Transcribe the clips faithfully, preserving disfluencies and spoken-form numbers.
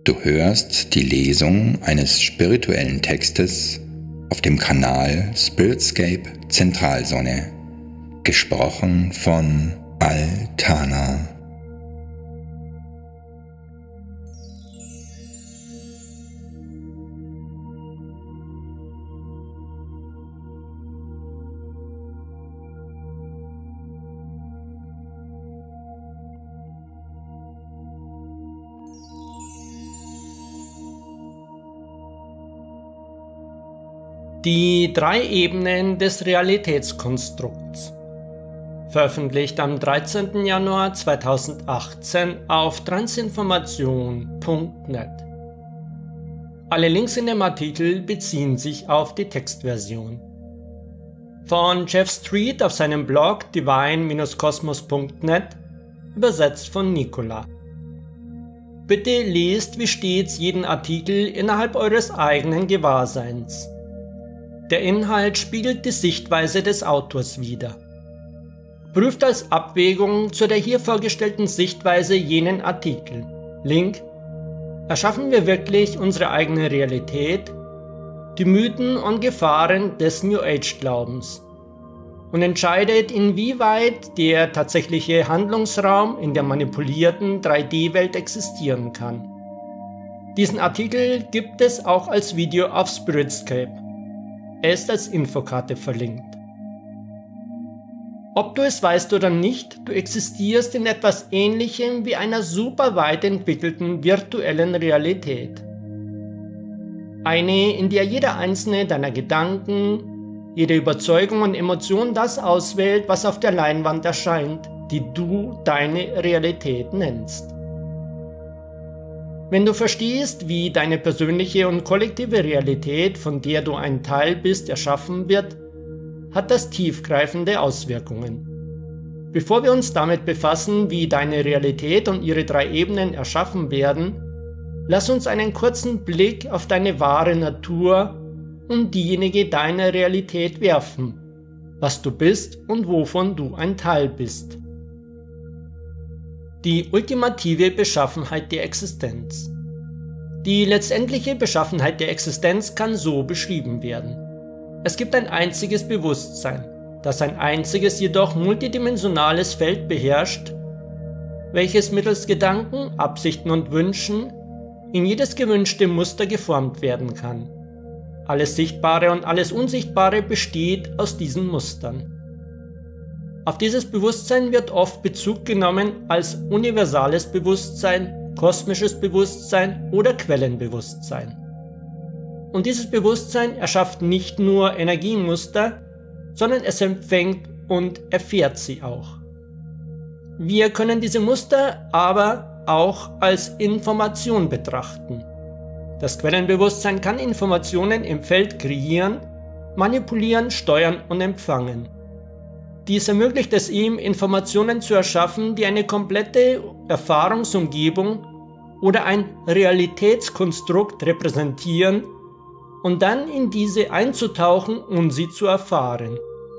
Du hörst die Lesung eines spirituellen Textes auf dem Kanal Spiritscape Zentralsonne, gesprochen von Altana. Die drei Ebenen des Realitätskonstrukts. Veröffentlicht am dreizehnten Januar zweitausendachtzehn auf transinformation punkt net. Alle Links in dem Artikel beziehen sich auf die Textversion. Von Jeff Street auf seinem Blog divine Bindestrich kosmos punkt net, übersetzt von Nicola. Bitte lest wie stets jeden Artikel innerhalb eures eigenen Gewahrseins. Der Inhalt spiegelt die Sichtweise des Autors wider. Prüft als Abwägung zu der hier vorgestellten Sichtweise jenen Artikel. Link: Erschaffen wir wirklich unsere eigene Realität? Die Mythen und Gefahren des New Age Glaubens. Und entscheidet, inwieweit der tatsächliche Handlungsraum in der manipulierten drei D Welt existieren kann. Diesen Artikel gibt es auch als Video auf Spiritscape. Er ist als Infokarte verlinkt. Ob du es weißt oder nicht, du existierst in etwas Ähnlichem wie einer super weit entwickelten virtuellen Realität. Eine, in der jeder einzelne deiner Gedanken, jede Überzeugung und Emotion das auswählt, was auf der Leinwand erscheint, die du deine Realität nennst. Wenn du verstehst, wie deine persönliche und kollektive Realität, von der du ein Teil bist, erschaffen wird, hat das tiefgreifende Auswirkungen. Bevor wir uns damit befassen, wie deine Realität und ihre drei Ebenen erschaffen werden, lass uns einen kurzen Blick auf deine wahre Natur und diejenige deiner Realität werfen, was du bist und wovon du ein Teil bist. Die ultimative Beschaffenheit der Existenz. Die letztendliche Beschaffenheit der Existenz kann so beschrieben werden. Es gibt ein einziges Bewusstsein, das ein einziges, jedoch multidimensionales Feld beherrscht, welches mittels Gedanken, Absichten und Wünschen in jedes gewünschte Muster geformt werden kann. Alles Sichtbare und alles Unsichtbare besteht aus diesen Mustern. Auf dieses Bewusstsein wird oft Bezug genommen als universales Bewusstsein, kosmisches Bewusstsein oder Quellenbewusstsein. Und dieses Bewusstsein erschafft nicht nur Energiemuster, sondern es empfängt und erfährt sie auch. Wir können diese Muster aber auch als Information betrachten. Das Quellenbewusstsein kann Informationen im Feld kreieren, manipulieren, steuern und empfangen. Dies ermöglicht es ihm, Informationen zu erschaffen, die eine komplette Erfahrungsumgebung oder ein Realitätskonstrukt repräsentieren und dann in diese einzutauchen und sie zu erfahren.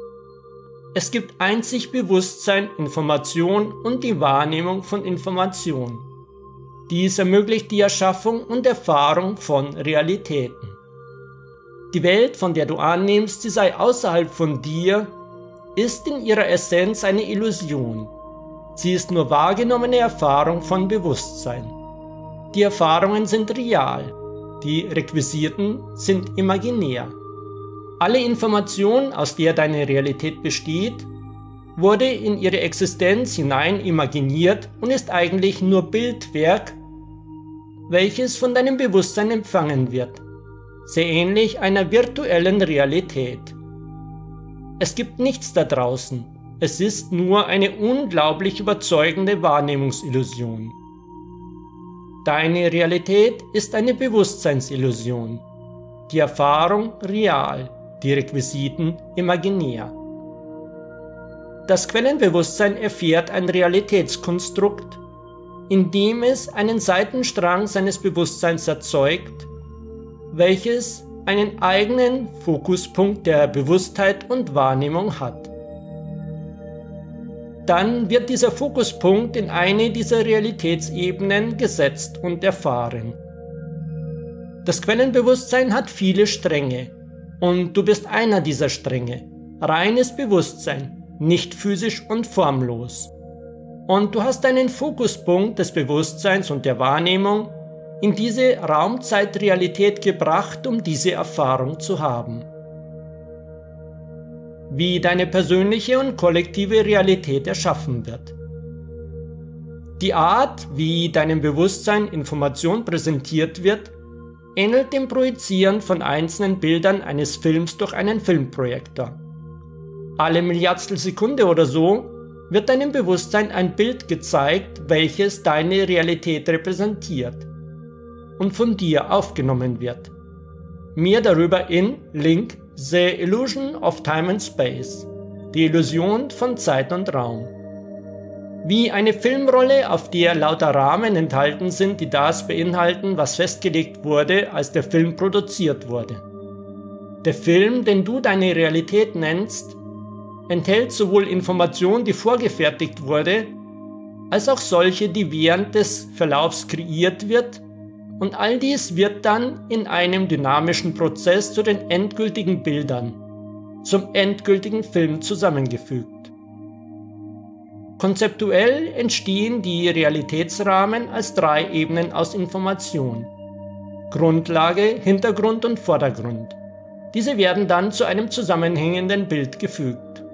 Es gibt einzig Bewusstsein, Information und die Wahrnehmung von Information. Dies ermöglicht die Erschaffung und Erfahrung von Realitäten. Die Welt, von der du annimmst, sie sei außerhalb von dir, ist in ihrer Essenz eine Illusion. Sie ist nur wahrgenommene Erfahrung von Bewusstsein. Die Erfahrungen sind real, die Requisiten sind imaginär. Alle Information, aus der deine Realität besteht, wurde in ihre Existenz hinein imaginiert und ist eigentlich nur Bildwerk, welches von deinem Bewusstsein empfangen wird, sehr ähnlich einer virtuellen Realität. Es gibt nichts da draußen, es ist nur eine unglaublich überzeugende Wahrnehmungsillusion. Deine Realität ist eine Bewusstseinsillusion, die Erfahrung real, die Requisiten imaginär. Das Quellenbewusstsein erfährt ein Realitätskonstrukt, indem es einen Seitenstrang seines Bewusstseins erzeugt, welches einen eigenen Fokuspunkt der Bewusstheit und Wahrnehmung hat. Dann wird dieser Fokuspunkt in eine dieser Realitätsebenen gesetzt und erfahren. Das Quellenbewusstsein hat viele Stränge und du bist einer dieser Stränge. Reines Bewusstsein, nicht physisch und formlos. Und du hast einen Fokuspunkt des Bewusstseins und der Wahrnehmung in diese Raumzeitrealität gebracht, um diese Erfahrung zu haben. Wie deine persönliche und kollektive Realität erschaffen wird. Die Art, wie deinem Bewusstsein Information präsentiert wird, ähnelt dem Projizieren von einzelnen Bildern eines Films durch einen Filmprojektor. Alle Milliardstel Sekunde oder so wird deinem Bewusstsein ein Bild gezeigt, welches deine Realität repräsentiert und von dir aufgenommen wird. Mehr darüber in Link The Illusion of Time and Space, die Illusion von Zeit und Raum. Wie eine Filmrolle, auf der lauter Rahmen enthalten sind, die das beinhalten, was festgelegt wurde, als der Film produziert wurde. Der Film, den du deine Realität nennst, enthält sowohl Information, die vorgefertigt wurde, als auch solche, die während des Verlaufs kreiert wird, und all dies wird dann in einem dynamischen Prozess zu den endgültigen Bildern, zum endgültigen Film zusammengefügt. Konzeptuell entstehen die Realitätsrahmen als drei Ebenen aus Information: Grundlage, Hintergrund und Vordergrund. Diese werden dann zu einem zusammenhängenden Bild gefügt.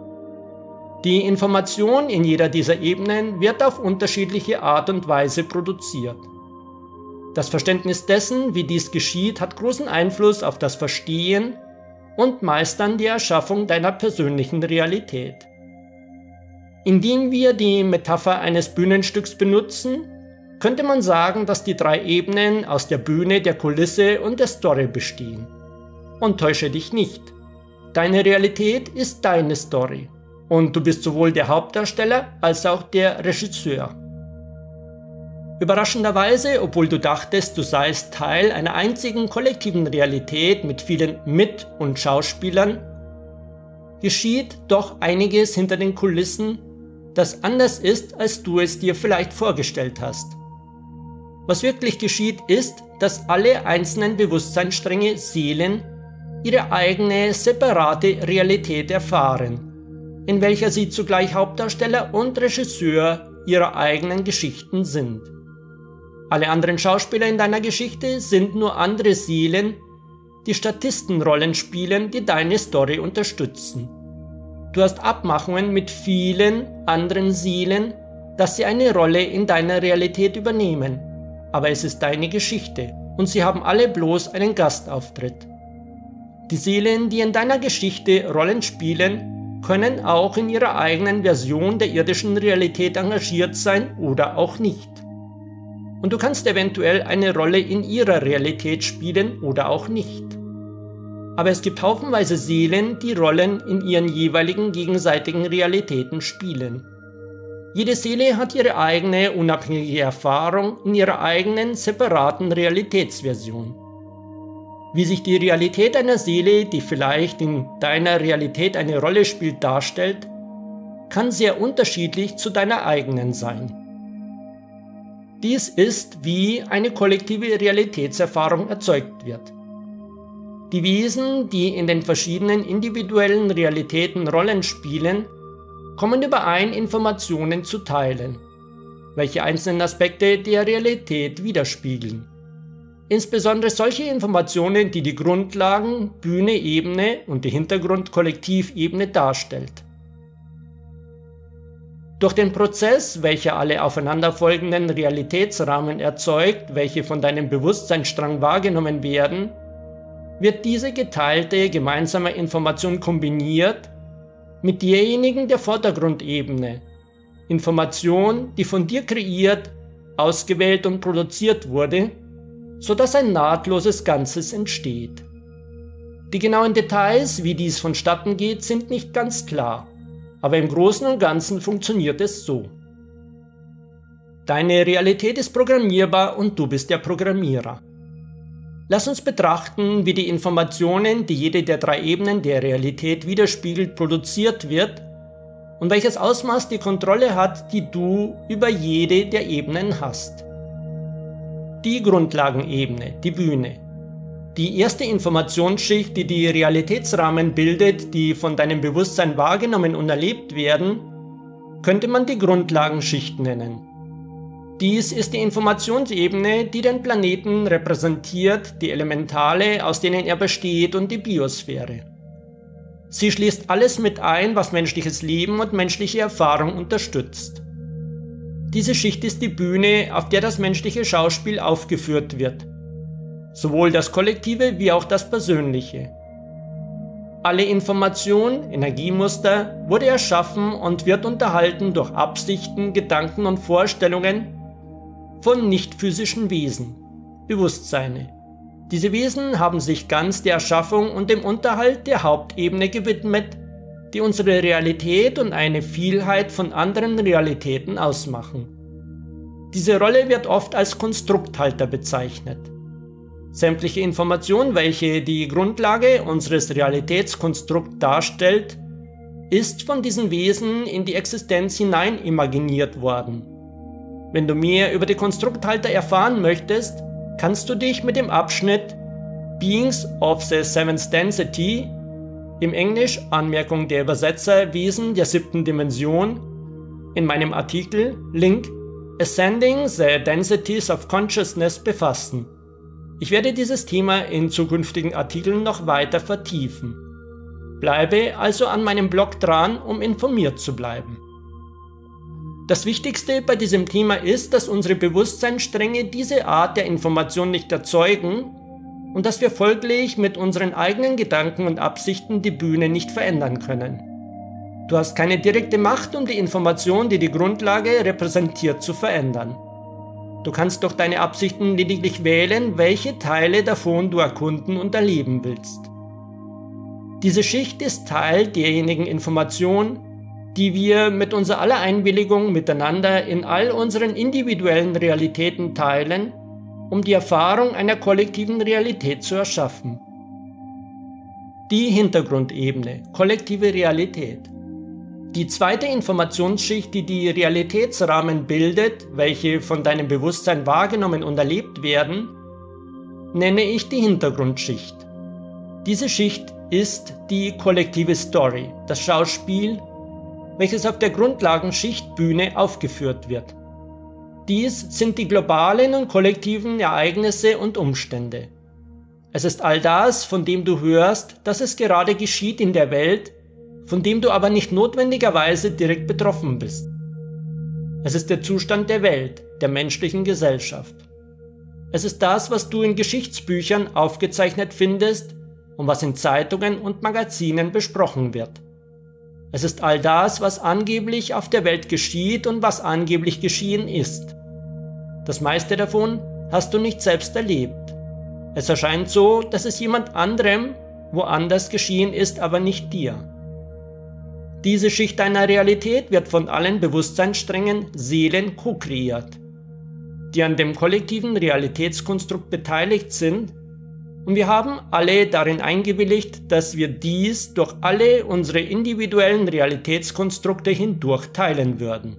Die Information in jeder dieser Ebenen wird auf unterschiedliche Art und Weise produziert. Das Verständnis dessen, wie dies geschieht, hat großen Einfluss auf das Verstehen und Meistern der Erschaffung deiner persönlichen Realität. Indem wir die Metapher eines Bühnenstücks benutzen, könnte man sagen, dass die drei Ebenen aus der Bühne, der Kulisse und der Story bestehen. Und täusche dich nicht. Deine Realität ist deine Story. Und du bist sowohl der Hauptdarsteller als auch der Regisseur. Überraschenderweise, obwohl du dachtest, du seist Teil einer einzigen kollektiven Realität mit vielen Mit- und Schauspielern, geschieht doch einiges hinter den Kulissen, das anders ist, als du es dir vielleicht vorgestellt hast. Was wirklich geschieht, ist, dass alle einzelnen Bewusstseinsstränge, Seelen, ihre eigene, separate Realität erfahren, in welcher sie zugleich Hauptdarsteller und Regisseur ihrer eigenen Geschichten sind. Alle anderen Schauspieler in deiner Geschichte sind nur andere Seelen, die Statistenrollen spielen, die deine Story unterstützen. Du hast Abmachungen mit vielen anderen Seelen, dass sie eine Rolle in deiner Realität übernehmen, aber es ist deine Geschichte und sie haben alle bloß einen Gastauftritt. Die Seelen, die in deiner Geschichte Rollen spielen, können auch in ihrer eigenen Version der irdischen Realität engagiert sein oder auch nicht. Und du kannst eventuell eine Rolle in ihrer Realität spielen oder auch nicht. Aber es gibt haufenweise Seelen, die Rollen in ihren jeweiligen gegenseitigen Realitäten spielen. Jede Seele hat ihre eigene unabhängige Erfahrung in ihrer eigenen separaten Realitätsversion. Wie sich die Realität einer Seele, die vielleicht in deiner Realität eine Rolle spielt, darstellt, kann sehr unterschiedlich zu deiner eigenen sein. Dies ist, wie eine kollektive Realitätserfahrung erzeugt wird. Die Wesen, die in den verschiedenen individuellen Realitäten Rollen spielen, kommen überein, Informationen zu teilen, welche einzelnen Aspekte der Realität widerspiegeln. Insbesondere solche Informationen, die die Grundlagen, Bühne-Ebene und die Hintergrund-Kollektivebene darstellt. Durch den Prozess, welcher alle aufeinanderfolgenden Realitätsrahmen erzeugt, welche von deinem Bewusstseinsstrang wahrgenommen werden, wird diese geteilte gemeinsame Information kombiniert mit derjenigen der Vordergrundebene. Information, die von dir kreiert, ausgewählt und produziert wurde, sodass ein nahtloses Ganzes entsteht. Die genauen Details, wie dies vonstatten geht, sind nicht ganz klar, aber im Großen und Ganzen funktioniert es so. Deine Realität ist programmierbar und du bist der Programmierer. Lass uns betrachten, wie die Informationen, die jede der drei Ebenen der Realität widerspiegelt, produziert wird und welches Ausmaß die Kontrolle hat, die du über jede der Ebenen hast. Die Grundlagenebene, die Bühne. Die erste Informationsschicht, die die Realitätsrahmen bildet, die von deinem Bewusstsein wahrgenommen und erlebt werden, könnte man die Grundlagenschicht nennen. Dies ist die Informationsebene, die den Planeten repräsentiert, die Elementale, aus denen er besteht, und die Biosphäre. Sie schließt alles mit ein, was menschliches Leben und menschliche Erfahrung unterstützt. Diese Schicht ist die Bühne, auf der das menschliche Schauspiel aufgeführt wird. Sowohl das Kollektive wie auch das Persönliche. Alle Information, Energiemuster, wurde erschaffen und wird unterhalten durch Absichten, Gedanken und Vorstellungen von nicht-physischen Wesen, Bewusstseine. Diese Wesen haben sich ganz der Erschaffung und dem Unterhalt der Hauptebene gewidmet, die unsere Realität und eine Vielheit von anderen Realitäten ausmachen. Diese Rolle wird oft als Konstrukthalter bezeichnet. Sämtliche Information, welche die Grundlage unseres Realitätskonstrukts darstellt, ist von diesen Wesen in die Existenz hinein imaginiert worden. Wenn du mehr über die Konstrukthalter erfahren möchtest, kannst du dich mit dem Abschnitt Beings of the Seventh Density, im Englisch Anmerkung der Übersetzer Wesen der siebten Dimension, in meinem Artikel Link Ascending the Densities of Consciousness befassen. Ich werde dieses Thema in zukünftigen Artikeln noch weiter vertiefen. Bleibe also an meinem Blog dran, um informiert zu bleiben. Das Wichtigste bei diesem Thema ist, dass unsere Bewusstseinsstränge diese Art der Information nicht erzeugen und dass wir folglich mit unseren eigenen Gedanken und Absichten die Bühne nicht verändern können. Du hast keine direkte Macht, um die Information, die die Grundlage repräsentiert, zu verändern. Du kannst durch deine Absichten lediglich wählen, welche Teile davon du erkunden und erleben willst. Diese Schicht ist Teil derjenigen Information, die wir mit unserer aller Einwilligung miteinander in all unseren individuellen Realitäten teilen, um die Erfahrung einer kollektiven Realität zu erschaffen. Die Hintergrundebene, kollektive Realität. Die zweite Informationsschicht, die die Realitätsrahmen bildet, welche von deinem Bewusstsein wahrgenommen und erlebt werden, nenne ich die Hintergrundschicht. Diese Schicht ist die kollektive Story, das Schauspiel, welches auf der Grundlagenschicht Bühne aufgeführt wird. Dies sind die globalen und kollektiven Ereignisse und Umstände. Es ist all das, von dem du hörst, dass es gerade geschieht in der Welt, von dem du aber nicht notwendigerweise direkt betroffen bist. Es ist der Zustand der Welt, der menschlichen Gesellschaft. Es ist das, was du in Geschichtsbüchern aufgezeichnet findest und was in Zeitungen und Magazinen besprochen wird. Es ist all das, was angeblich auf der Welt geschieht und was angeblich geschehen ist. Das meiste davon hast du nicht selbst erlebt. Es erscheint so, dass es jemand anderem woanders geschehen ist, aber nicht dir. Diese Schicht deiner Realität wird von allen Bewusstseinssträngen Seelen ko-kreiert, die an dem kollektiven Realitätskonstrukt beteiligt sind, und wir haben alle darin eingewilligt, dass wir dies durch alle unsere individuellen Realitätskonstrukte hindurch teilen würden.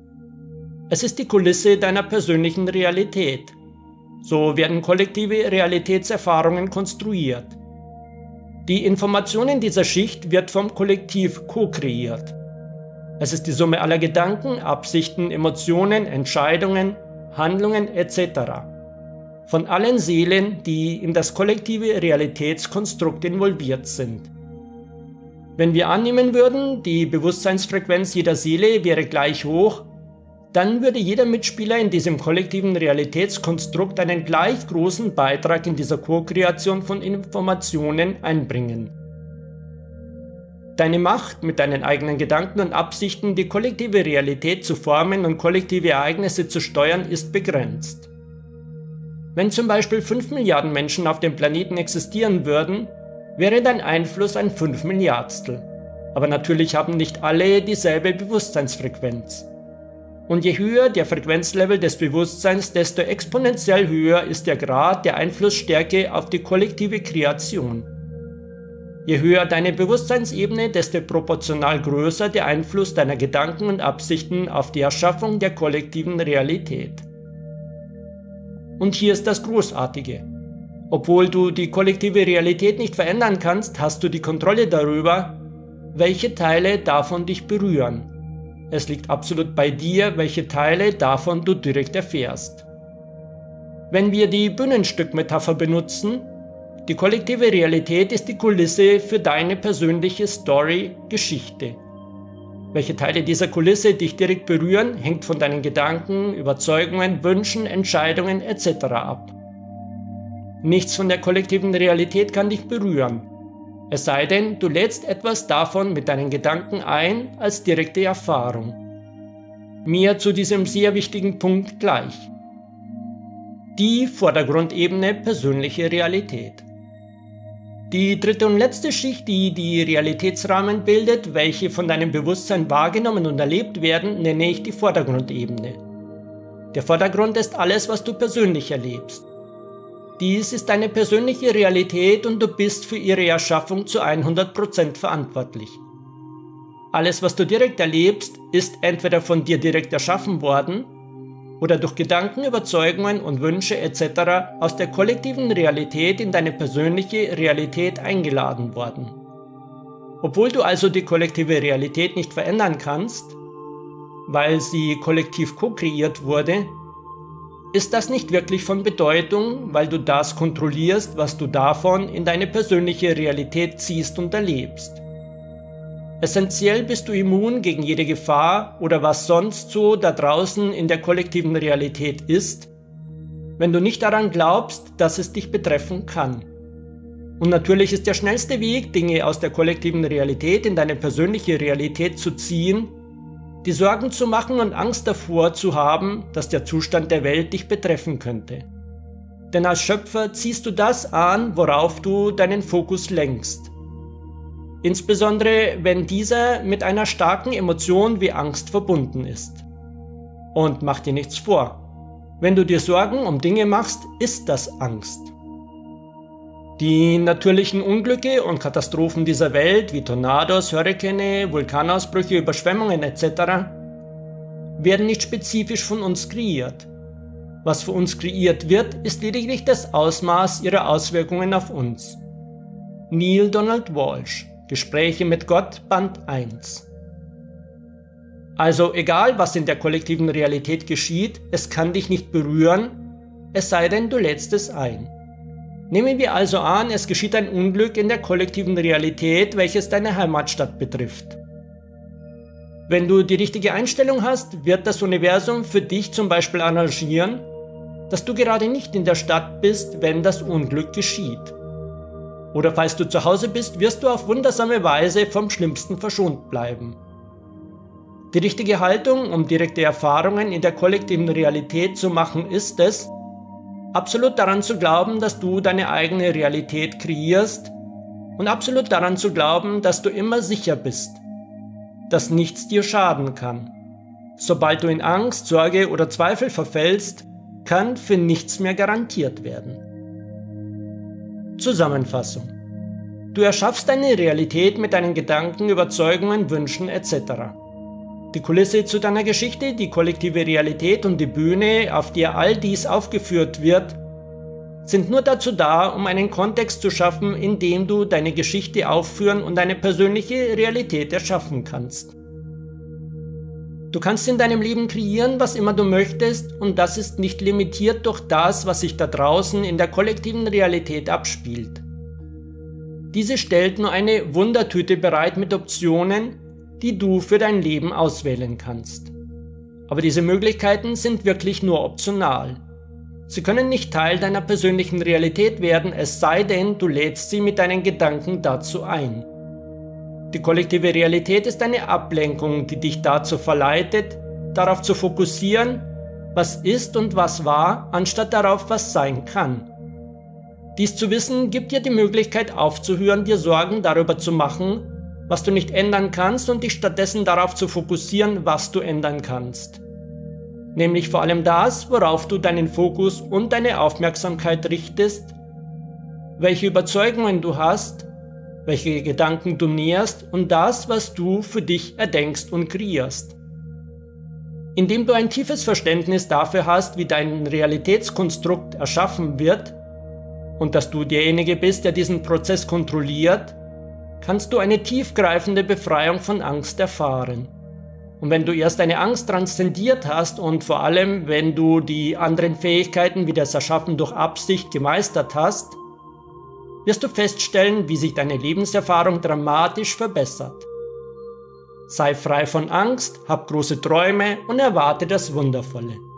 Es ist die Kulisse deiner persönlichen Realität. So werden kollektive Realitätserfahrungen konstruiert. Die Information in dieser Schicht wird vom Kollektiv ko-kreiert. Es ist die Summe aller Gedanken, Absichten, Emotionen, Entscheidungen, Handlungen et cetera von allen Seelen, die in das kollektive Realitätskonstrukt involviert sind. Wenn wir annehmen würden, die Bewusstseinsfrequenz jeder Seele wäre gleich hoch, dann würde jeder Mitspieler in diesem kollektiven Realitätskonstrukt einen gleich großen Beitrag in dieser Ko-Kreation von Informationen einbringen. Deine Macht, mit deinen eigenen Gedanken und Absichten die kollektive Realität zu formen und kollektive Ereignisse zu steuern, ist begrenzt. Wenn zum Beispiel fünf Milliarden Menschen auf dem Planeten existieren würden, wäre dein Einfluss ein fünf Milliardstel. Aber natürlich haben nicht alle dieselbe Bewusstseinsfrequenz. Und je höher der Frequenzlevel des Bewusstseins, desto exponentiell höher ist der Grad der Einflussstärke auf die kollektive Kreation. Je höher deine Bewusstseinsebene, desto proportional größer der Einfluss deiner Gedanken und Absichten auf die Erschaffung der kollektiven Realität. Und hier ist das Großartige. Obwohl du die kollektive Realität nicht verändern kannst, hast du die Kontrolle darüber, welche Teile davon dich berühren. Es liegt absolut bei dir, welche Teile davon du direkt erfährst. Wenn wir die Bühnenstückmetapher benutzen, die kollektive Realität ist die Kulisse für deine persönliche Story, Geschichte. Welche Teile dieser Kulisse dich direkt berühren, hängt von deinen Gedanken, Überzeugungen, Wünschen, Entscheidungen et cetera ab. Nichts von der kollektiven Realität kann dich berühren, es sei denn, du lädst etwas davon mit deinen Gedanken ein als direkte Erfahrung. Mehr zu diesem sehr wichtigen Punkt gleich. Die Vordergrundebene persönliche Realität. Die dritte und letzte Schicht, die die Realitätsrahmen bildet, welche von deinem Bewusstsein wahrgenommen und erlebt werden, nenne ich die Vordergrundebene. Der Vordergrund ist alles, was du persönlich erlebst. Dies ist deine persönliche Realität und du bist für ihre Erschaffung zu hundert Prozent verantwortlich. Alles, was du direkt erlebst, ist entweder von dir direkt erschaffen worden oder durch Gedanken, Überzeugungen und Wünsche et cetera aus der kollektiven Realität in deine persönliche Realität eingeladen worden. Obwohl du also die kollektive Realität nicht verändern kannst, weil sie kollektiv ko-kreiert wurde, ist das nicht wirklich von Bedeutung, weil du das kontrollierst, was du davon in deine persönliche Realität ziehst und erlebst. Essentiell bist du immun gegen jede Gefahr oder was sonst so da draußen in der kollektiven Realität ist, wenn du nicht daran glaubst, dass es dich betreffen kann. Und natürlich ist der schnellste Weg, Dinge aus der kollektiven Realität in deine persönliche Realität zu ziehen, die Sorgen zu machen und Angst davor zu haben, dass der Zustand der Welt dich betreffen könnte. Denn als Schöpfer ziehst du das an, worauf du deinen Fokus lenkst. Insbesondere, wenn dieser mit einer starken Emotion wie Angst verbunden ist. Und mach dir nichts vor. Wenn du dir Sorgen um Dinge machst, ist das Angst. Die natürlichen Unglücke und Katastrophen dieser Welt, wie Tornados, Hurrikane, Vulkanausbrüche, Überschwemmungen et cetera, werden nicht spezifisch von uns kreiert. Was für uns kreiert wird, ist lediglich das Ausmaß ihrer Auswirkungen auf uns. Neale Donald Walsch, Gespräche mit Gott, Band eins. Also egal, was in der kollektiven Realität geschieht, es kann dich nicht berühren, es sei denn, du lädst es ein. Nehmen wir also an, es geschieht ein Unglück in der kollektiven Realität, welches deine Heimatstadt betrifft. Wenn du die richtige Einstellung hast, wird das Universum für dich zum Beispiel arrangieren, dass du gerade nicht in der Stadt bist, wenn das Unglück geschieht. Oder falls du zu Hause bist, wirst du auf wundersame Weise vom Schlimmsten verschont bleiben. Die richtige Haltung, um direkte Erfahrungen in der kollektiven Realität zu machen, ist es, absolut daran zu glauben, dass du deine eigene Realität kreierst und absolut daran zu glauben, dass du immer sicher bist, dass nichts dir schaden kann. Sobald du in Angst, Sorge oder Zweifel verfällst, kann für nichts mehr garantiert werden. Zusammenfassung. Du erschaffst deine Realität mit deinen Gedanken, Überzeugungen, Wünschen et cetera. Die Kulisse zu deiner Geschichte, die kollektive Realität und die Bühne, auf der all dies aufgeführt wird, sind nur dazu da, um einen Kontext zu schaffen, in dem du deine Geschichte aufführen und deine persönliche Realität erschaffen kannst. Du kannst in deinem Leben kreieren, was immer du möchtest, und das ist nicht limitiert durch das, was sich da draußen in der kollektiven Realität abspielt. Diese stellt nur eine Wundertüte bereit mit Optionen, die du für dein Leben auswählen kannst. Aber diese Möglichkeiten sind wirklich nur optional. Sie können nicht Teil deiner persönlichen Realität werden, es sei denn, du lädst sie mit deinen Gedanken dazu ein. Die kollektive Realität ist eine Ablenkung, die dich dazu verleitet, darauf zu fokussieren, was ist und was war, anstatt darauf, was sein kann. Dies zu wissen, gibt dir die Möglichkeit aufzuhören, dir Sorgen darüber zu machen, was du nicht ändern kannst, und dich stattdessen darauf zu fokussieren, was du ändern kannst. Nämlich vor allem das, worauf du deinen Fokus und deine Aufmerksamkeit richtest, welche Überzeugungen du hast, welche Gedanken du nährst und das, was du für dich erdenkst und kreierst. Indem du ein tiefes Verständnis dafür hast, wie dein Realitätskonstrukt erschaffen wird und dass du derjenige bist, der diesen Prozess kontrolliert, kannst du eine tiefgreifende Befreiung von Angst erfahren. Und wenn du erst eine Angst transzendiert hast und vor allem, wenn du die anderen Fähigkeiten wie das Erschaffen durch Absicht gemeistert hast, wirst du feststellen, wie sich deine Lebenserfahrung dramatisch verbessert. Sei frei von Angst, hab große Träume und erwarte das Wundervolle.